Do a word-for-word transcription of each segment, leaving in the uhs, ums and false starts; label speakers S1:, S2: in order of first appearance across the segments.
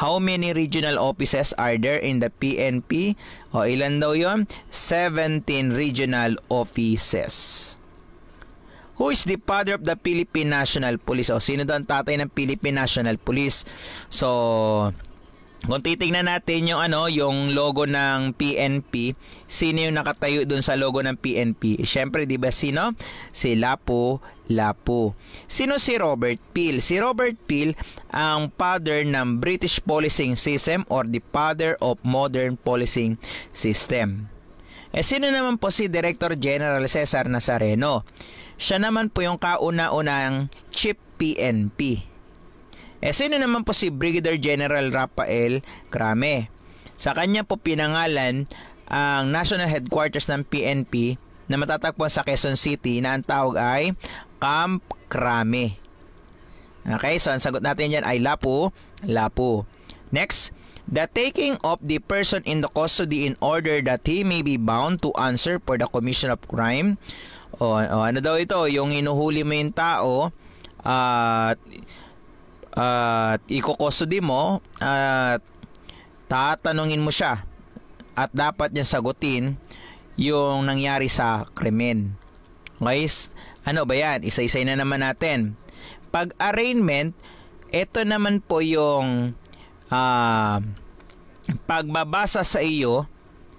S1: How many regional offices are there in the P N P? O ilan daw yon? seventeen regional offices. Who is the father of the Philippine National Police? O sino daw ang tatay ng Philippine National Police? So, kung titingnan natin yung ano, yung logo ng P N P, sino yung nakatayo dun sa logo ng P N P? Siyempre, di ba sino? Si Lapu-Lapu. Sino si Robert Peel? Si Robert Peel ang father ng British policing system or the father of modern policing system. Eh sino naman po si Director General Cesar Nazareno? Siya naman po yung kauna-unang Chief P N P. Eh sino naman po si Brigadier General Rafael Crame? Sa kanya po pinangalan ang National Headquarters ng P N P na matatagpuan sa Quezon City na ang tawag ay Camp Crame. Okay, so ang sagot natin dyan ay Lapu-Lapu. Next, the taking of the person in the custody in order that he may be bound to answer for the commission of crime. O, o ano daw ito? Yung inuhuli mo yung tao at uh, uh, i-custody mo at tatanungin mo siya at dapat niya sagutin yung nangyari sa krimen. Guys, ano ba yan? Isa-isay na naman natin. Pag arraignment, ito naman po yung uh, pagbabasa sa iyo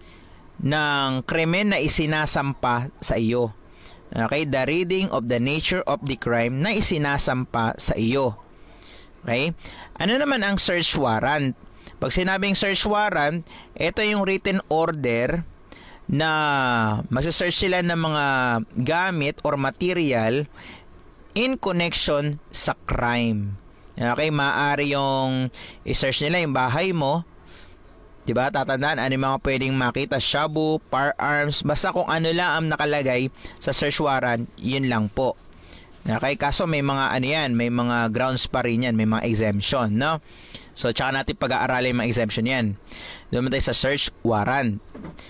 S1: ng krimen na isinasampa sa iyo. Okay, the reading of the nature of the crime na isinasampa sa iyo. Okay? Ano naman ang search warrant? Pag sinabing search warrant, ito yung written order na magse-search sila ng mga gamit or material in connection sa crime. Okay, maaari yung i-search nila yung bahay mo. Diba? Tatandaan, ano yung mga pwedeng makita? Shabu, firearms, basta kung ano lang ang nakalagay sa search warrant, yun lang po. Okay, kaso may mga ano yan, may mga grounds pa rin yan, may mga exemption, no? So, tsaka natin pag-aaralin yung mga exemption yan. Doon tayo sa search warrant.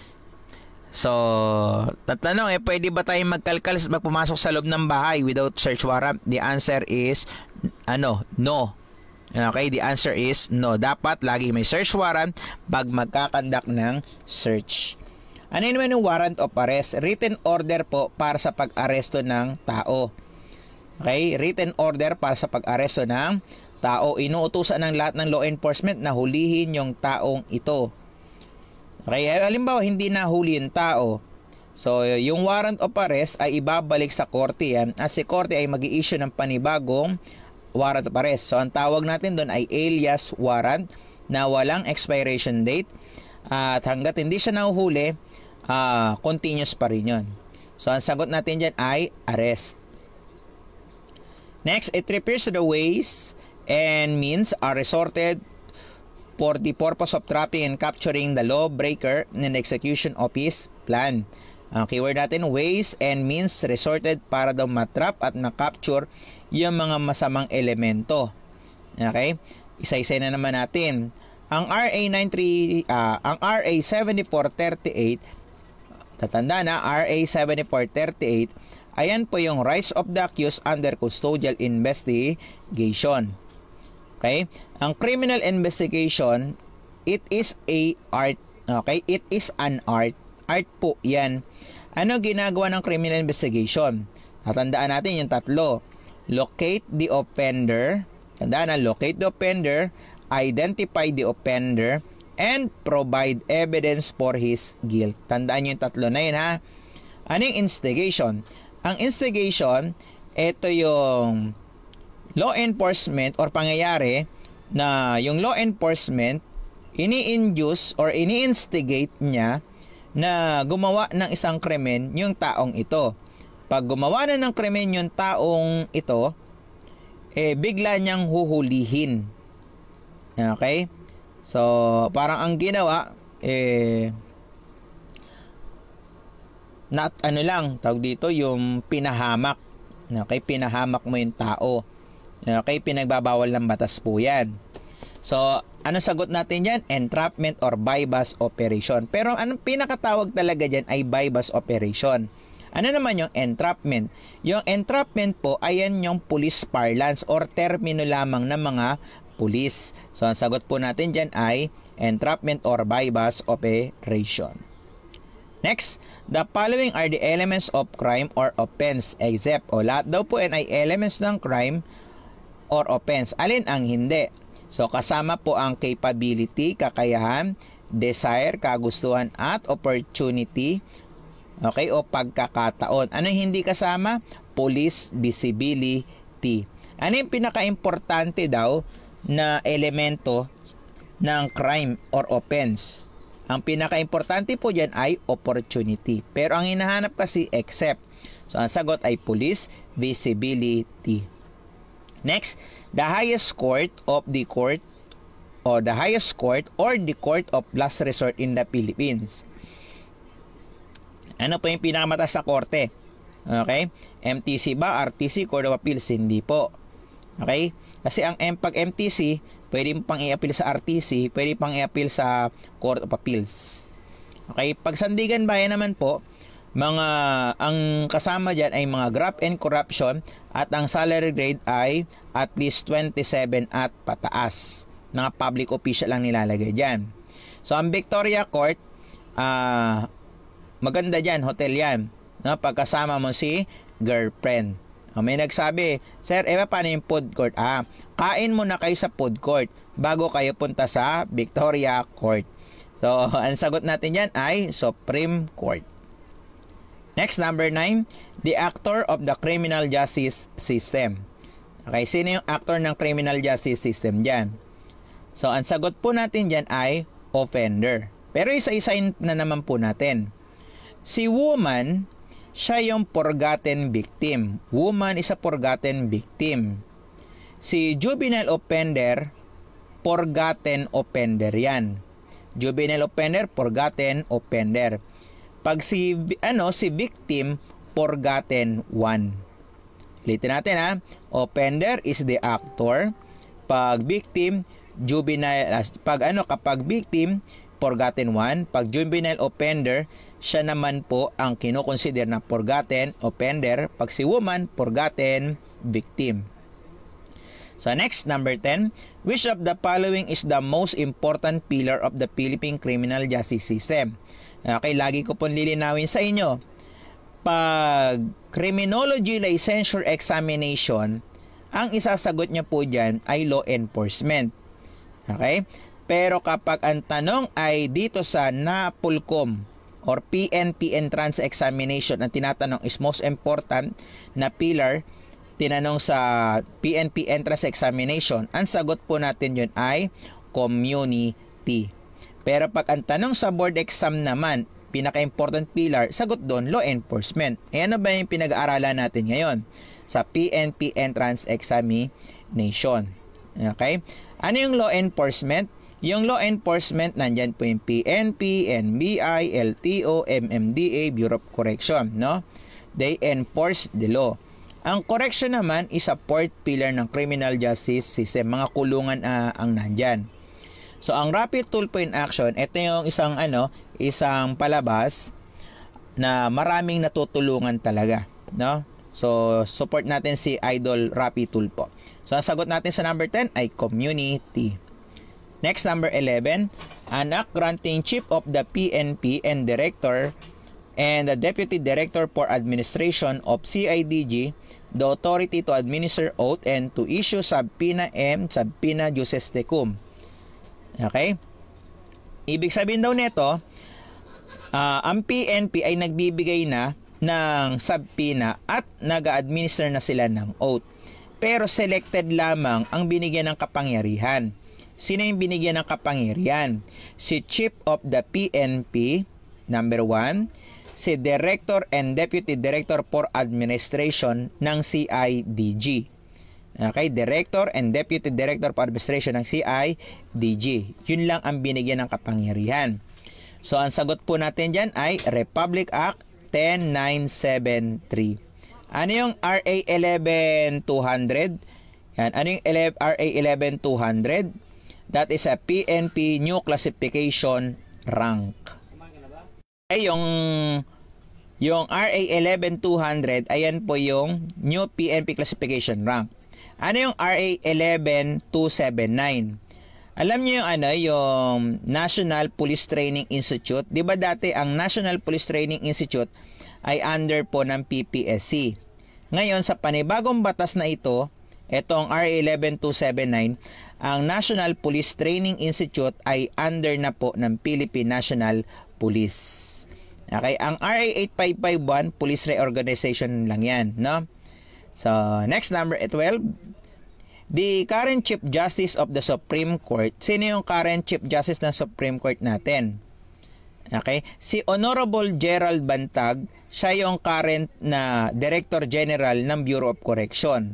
S1: So, tatanong eh, pwede ba tayong magkalkal at magpumasok sa loob ng bahay without search warrant? The answer is, ano, no. Okay, the answer is no. Dapat lagi may search warrant pag magkakandak ng search. Ano naman yung warrant of arrest? Written order po para sa pag-aresto ng tao. Okay, written order para sa pag-aresto ng tao. Inuutusan ng lahat ng law enforcement na hulihin yung taong ito. Okay, halimbawa hindi nahuli yung tao. So, yung warrant of arrest ay ibabalik sa korte yan. At si korte ay mag-i-issue ng panibagong warrant of arrest. So, ang tawag natin doon ay alias warrant na walang expiration date. At hanggat hindi siya nahuhuli, uh, continuous pa rin yun. So, ang sagot natin dyan ay arrest. Next, it refers to the ways and means are resorted for the purpose of trapping and capturing the lawbreaker in the execution of his plan. Ang keyword natin, ways and means resorted para daw matrap at makapture yung mga masamang elemento. Okay? Isa-isa na naman natin. Ang R A ninety-three, uh, ang R A seventy-four thirty-eight, tatanda na, R A seventy-four thirty-eight, ayan po yung rights of the accused under custodial investigation. Okay? Ang criminal investigation, it is a art. Okay? It is an art. Art po yan. Ano ginagawa ng criminal investigation? Tatandaan natin yung tatlo. Locate the offender. Tandaan na, locate the offender, identify the offender, and provide evidence for his guilt. Tandaan nyo yung tatlo na yun, ha? Anong instigation? Ang instigation, ito yung law enforcement or pangyayari na yung law enforcement ini-induce or ini-instigate niya na gumawa ng isang krimen yung taong ito. Pag gumawa na ng krimen yung taong ito, eh bigla niyang huhulihin. Okay? So, parang ang ginawa, eh, not ano lang, tawag dito, yung pinahamak. Okay? Pinahamak mo yung tao. Okay? Pinagbabawal ng batas po yan. So, ano sagot natin dyan? Entrapment or bypass operation. Pero anong pinakatawag talaga dyan ay bypass operation. Ano naman yung entrapment? Yung entrapment po, ayan yung police parlance or termino lamang ng mga police. So ang sagot po natin dyan ay entrapment or bypass operation. Next, the following are the elements of crime or offense except, o lahat daw po yan ay elements ng crime or offense. Alin ang hindi? So kasama po ang capability, kakayahan, desire, kagustuhan at opportunity, okay, o pagkakataon. Ano yung hindi kasama? Police visibility. Ano yung pinaka-importante daw na elemento ng crime or offense? Ang pinaka-importante po dyan ay opportunity. Pero ang hinahanap kasi except. So ang sagot ay police visibility. Next, the highest court of the court or the highest court or the court of last resort in the Philippines. Ano po yung pinakamataas sa korte? Okay? M T C ba? R T C? Court of Appeals? Hindi po. Okay? Kasi ang M, pag M T C, pwede pang i-appeal sa R T C, pwede pang i-appeal sa Court of Appeals. Okay? Pag Sandigan Bayan naman po, mga ang kasama dyan ay mga graft and corruption at ang salary grade ay at least twenty-seven at pataas. Mga public official lang nilalagay dyan. So ang Victoria Court, ah, uh, maganda dyan, hotel yan. No? Pagkasama mo si girlfriend. O, may nagsabi, Sir, eh paano yung food court? Ah, kain muna kayo sa food court bago kayo punta sa Victoria Court. So, ang sagot natin dyan ay Supreme Court. Next, number nine, the actor of the criminal justice system. Okay, sino yung actor ng criminal justice system dyan? So, ang sagot po natin dyan ay offender. Pero isa-isain na naman po natin. Si woman, siya yung forgotten victim. Woman is a forgotten victim. Si juvenile offender, forgotten offender yan. Juvenile offender, forgotten offender. Pag si, ano, si victim, forgotten one. Ulitin natin ha. Offender is the actor. Pag victim, juvenile, pag ano, kapag victim, forgotten one. Pag juvenile offender, siya naman po ang kinukonsider na forgotten offender. Pag si woman, forgotten victim. So next, number ten. Which of the following is the most important pillar of the Philippine criminal justice system? Okay, lagi ko pong lilinawin sa inyo. Pag criminology licensure examination, ang isasagot niya po dyan ay law enforcement. Okay? Pero kapag ang tanong ay dito sa NAPOLCOM or P N P entrance examination, ang tinatanong is most important na pillar, tinanong sa P N P entrance examination, ang sagot po natin yun ay community. Pero pag ang tanong sa board exam naman, pinaka-important pillar, sagot doon, law enforcement. E ano ba yung pinag-aaralan natin ngayon sa P N P entrance examination? Okay? Ano yung law enforcement? Yung law enforcement, nandyan po yung P N P, N B I, L T O, M M D A, Bureau of Correction, no? They enforce the law. Ang correction naman is a fourth pillar ng criminal justice system. Mga kulungan uh, ang nandyan. So, ang rapid tulpo in action, ito yung isang, ano, isang palabas na maraming natutulungan talaga, no? So, support natin si Idol Rapi Tulpo. So, ang sagot natin sa number ten ay community. Next, number eleven, an act granting chief of the P N P and director and the deputy director for administration of C I D G the authority to administer oath and to issue subpoena and subpoena juris tecum. Okay? Ibig sabihin daw nito, uh, ang P N P ay nagbibigay na ng subpoena at nag-administer na sila ng oath. Pero selected lamang ang binigyan ng kapangyarihan. Sino yung binigyan ng kapangyarihan? Si Chief of the P N P, number one. Si Director and Deputy Director for Administration ng C I D G. Okay, Director and Deputy Director for Administration ng C I D G. Yun lang ang binigyan ng kapangyarihan. So, ang sagot po natin dyan ay Republic Act ten nine seven three. Ano yung R A eleven two hundred? Yan. Ano yung R A eleven two hundred? That is a P N P new classification rank. Ay, yung yung R A eleven two hundred, ayan po yung new P N P classification rank. Ano yung R A eleven two seventy-nine? Alam niyo yung ano, yung National Police Training Institute. 'Di ba dati ang National Police Training Institute ay under po ng P P S C. Ngayon sa panibagong batas na ito, itong R A eleven two seventy-nine, ang National Police Training Institute ay under na po ng Philippine National Police. Okay, ang R A eighty-five fifty-one, Police Reorganization lang yan, no? So, next number twelve. The current Chief Justice of the Supreme Court. Sino yung current Chief Justice ng Supreme Court natin? Okay? Si Honorable Gerald Bantag, siya yung current na Director General ng Bureau of Correction.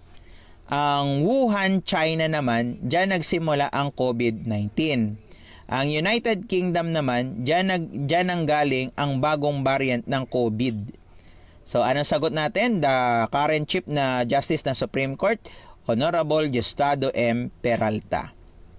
S1: Ang Wuhan, China naman, dyan nagsimula ang COVID nineteen. Ang United Kingdom naman, dyan, nag, dyan ang galing ang bagong variant ng COVID. So, anong sagot natin? The current Chief na Justice ng Supreme Court, Honorable Diosdado M. Peralta.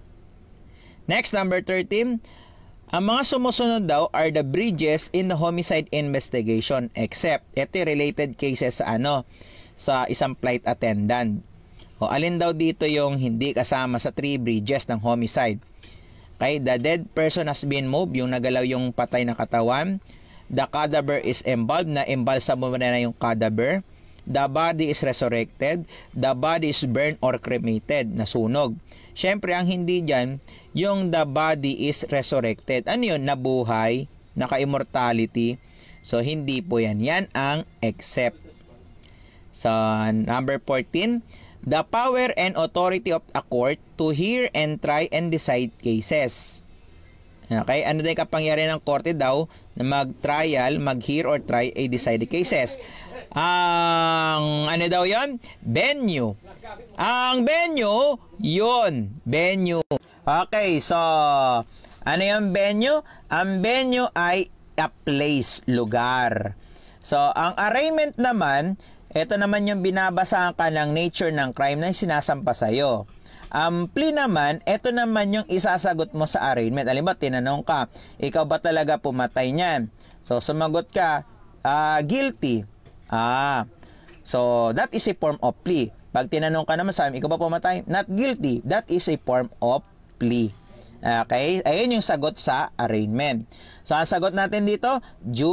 S1: Next, number thirteen. Ang mga sumusunod daw are the bridges in the homicide investigation except ito related cases sa ano, sa isang flight attendant. O alin daw dito yung hindi kasama sa three bridges ng homicide? Okay, the dead person has been moved, yung nagalaw yung patay na katawan. The cadaver is embalmed, na embalsamo na yung cadaver. The body is resurrected. The body is burned or cremated, nasunog. Siyempre, ang hindi dyan, yung the body is resurrected. Ano yun? Nabuhay, naka-immortality. So, hindi po yan. Yan ang except. So, number fourteen. The power and authority of a court to hear and try and decide cases. Okay? Ano din kapangyarihan ng korte daw na mag-trial, mag-hear or try a decide cases? Ang ano daw yon? Venue. Ang venue, yun. Venue. Okay, so ano yung venue? Ang venue ay a place, lugar. So, ang arraignment naman, ito naman yung binabasahan ka ng nature ng crime na sinasampa sa'yo. Ang um, plea naman, ito naman yung isasagot mo sa arraignment. Alam ba, tinanong ka, ikaw ba talaga pumatay niyan? So, sumagot ka, uh, guilty. Ah, so that is a form of plea. Pag tinanong ka naman sa amin, ikaw ba pumatay? Not guilty. That is a form of plea. Okay? Ayun yung sagot sa arraignment. So, ang sagot natin dito,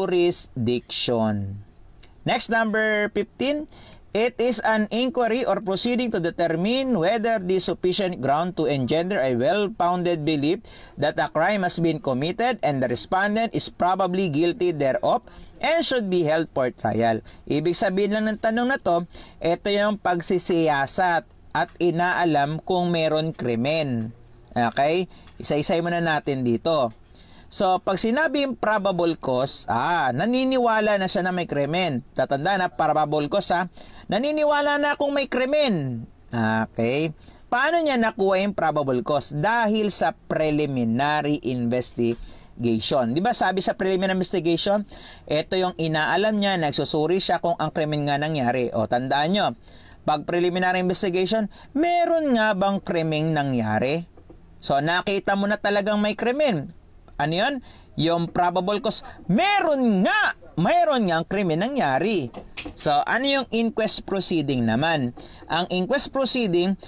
S1: jurisdiction. Next, number fifteen. It is an inquiry or proceeding to determine whether there is sufficient ground to engender a well-founded belief that a crime has been committed and the respondent is probably guilty thereof and should be held for trial. Ibig sabihin lang ng tanong na to, ito yung pagsisiyasat at inaalam kung meron krimen. Okay? Isa-isay muna natin dito. So, pag sinabi yung probable cause, ah, naniniwala na siya na may krimen. Tatanda na, probable cause, ah, naniniwala na akong may krimen. Okay? Paano niya nakuha yung probable cause? Dahil sa preliminary investigation. Di ba sabi sa preliminary investigation, ito yung inaalam niya, nagsusuri siya kung ang krimen nga nangyari. O, tandaan nyo, pag preliminary investigation, meron nga bang krimeng nangyari? So, nakita mo na talagang may krimen. Ano yun? Yung probable cause, meron nga, meron nga ang krimen nangyari. So, ano yung inquest proceeding naman? Ang inquest proceeding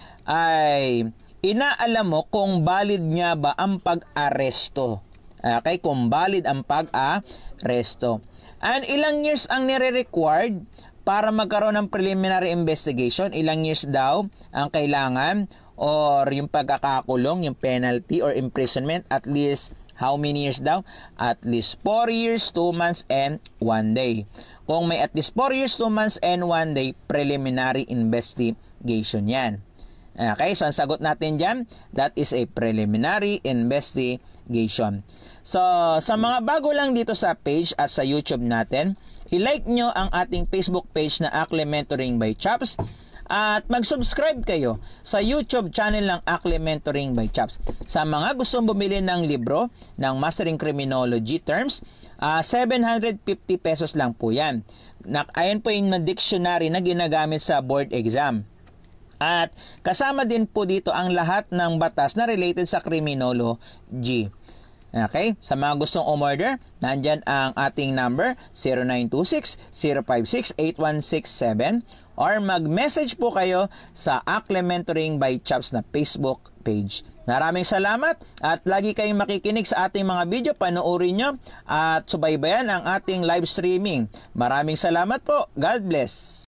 S1: ay inaalam mo kung valid nga ba ang pag-aresto. Okay? Kung valid ang pag-aresto. And ilang years ang nire-required para magkaroon ng preliminary investigation? Ilang years daw ang kailangan? Or yung pagkakakulong, yung penalty or imprisonment, at least how many years daw? At least four years, two months, and one day. Kung may at least four years, two months, and one day, preliminary investigation yan. Okay, so ang sagot natin dyan, that is a preliminary investigation. So, sa mga bago lang dito sa page at sa YouTube natin, i-like nyo ang ating Facebook page na Akle Mentoring by Chaps. At mag-subscribe kayo sa YouTube channel ng Akle Mentoring by Chaps. Sa mga gustong bumili ng libro ng Mastering Criminology Terms, uh, seven hundred fifty pesos lang po yan. Ayon po yung dictionary na ginagamit sa board exam. At kasama din po dito ang lahat ng batas na related sa criminology. Okay? Sa mga gustong umorder, nandyan ang ating number zero nine two six, zero five six, eight one six seven or mag-message po kayo sa Akle Mentoring by Chaps na Facebook page. Maraming salamat at lagi kayong makikinig sa ating mga video, panoorin nyo at subaybayan ang ating live streaming. Maraming salamat po. God bless.